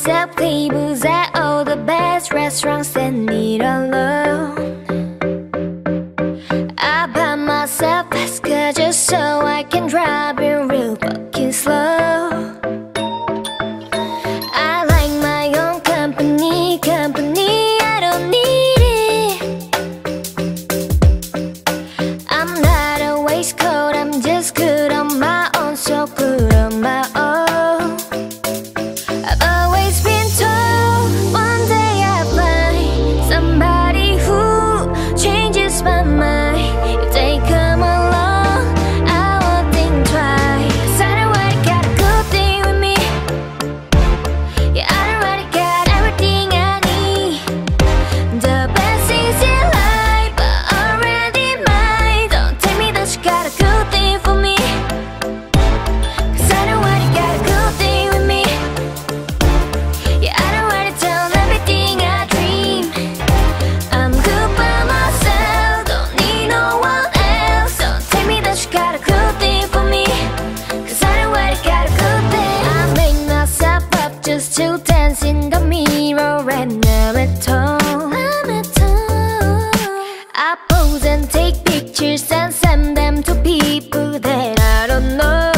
myself tables at all the best restaurants and eat alone. I buy myself fast car just so I can drive it real fucking slow. I like my own company, I don't need it. I'm not a waistcoat, I'm just good on my own, so good on my own. I've always been told one day I'll find somebody who changes my mind. If they come along, I won't think twice. 'Cause I already got a good thing with me. Yeah, I already got everything I need. The best things in life are already mine. Don't tell me that you got a good thing for me. 'Cause I already got a good thing with me. Yeah, I already done everything I dream. I'm good by myself, don't need no one else. Don't tell me that you got a good thing for me. 'Cause I already got a good thing. I make myself up just to dance in the mirror and I'm at home. I pose and take pictures and send them to people that I don't know.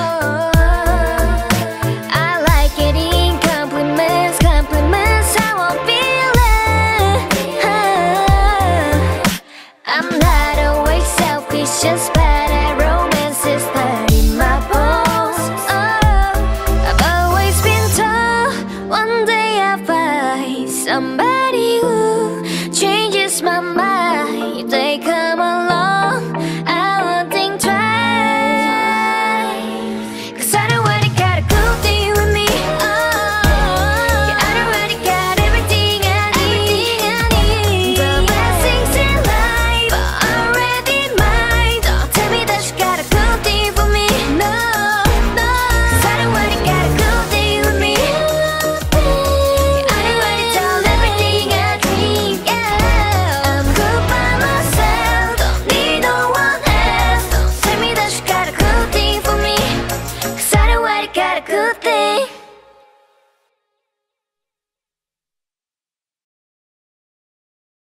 I like getting compliments, how I'm feeling. I'm not always selfish, just bad at romance, it's that in my bones. Oh, I've always been told one day I'll find somebody